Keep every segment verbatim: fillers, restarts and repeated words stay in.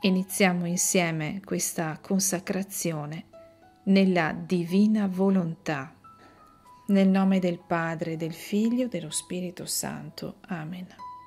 Iniziamo insieme questa consacrazione nella divina volontà. Nel nome del Padre, del Figlio, dello Spirito Santo. Amen.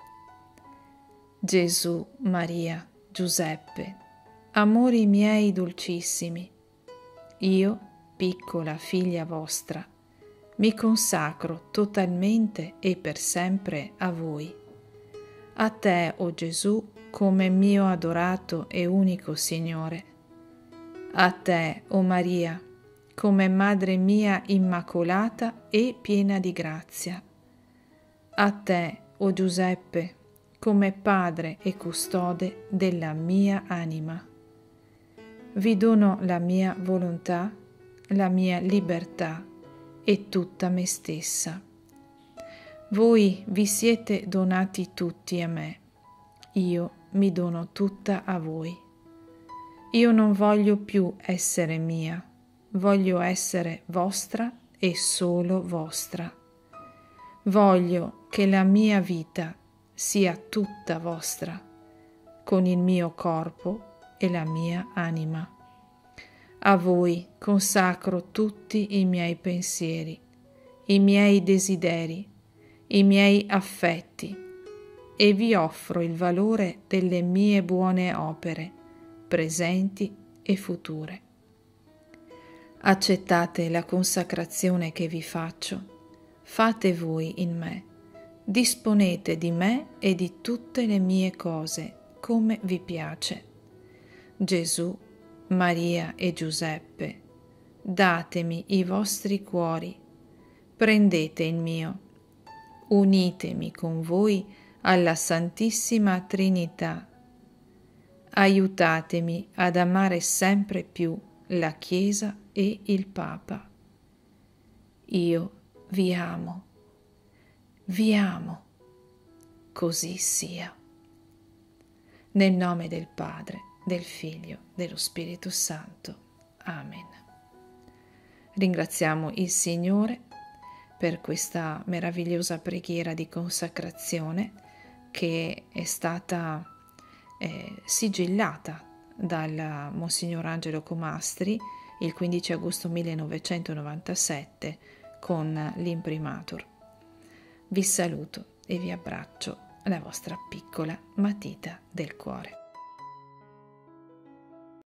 Gesù, Maria, Giuseppe, amori miei dolcissimi, io, piccola figlia vostra, mi consacro totalmente e per sempre a voi. A te, o Gesù, come mio adorato e unico Signore. A te, o Maria, come Madre mia immacolata e piena di grazia. A te, o Giuseppe, come Padre e custode della mia anima. Vi dono la mia volontà, la mia libertà e tutta me stessa. Voi vi siete donati tutti a me, io mi dono tutta a voi. Io non voglio più essere mia, voglio essere vostra e solo vostra. Voglio che la mia vita sia tutta vostra, con il mio corpo e la mia anima. A voi consacro tutti i miei pensieri, i miei desideri, i miei affetti e vi offro il valore delle mie buone opere, presenti e future. Accettate la consacrazione che vi faccio, fate voi in me, disponete di me e di tutte le mie cose come vi piace. Gesù, Maria e Giuseppe, datemi i vostri cuori, prendete il mio, unitemi con voi alla Santissima Trinità. Aiutatemi ad amare sempre più la Chiesa e il Papa. Io vi amo, vi amo, così sia. Nel nome del Padre, del Figlio, dello Spirito Santo. Amen. Ringraziamo il Signore per questa meravigliosa preghiera di consacrazione che è stata eh, sigillata dal Monsignor Angelo Comastri il quindici agosto millenovecentonovantasette con l'imprimatur. Vi saluto e vi abbraccio, la vostra piccola matita del cuore.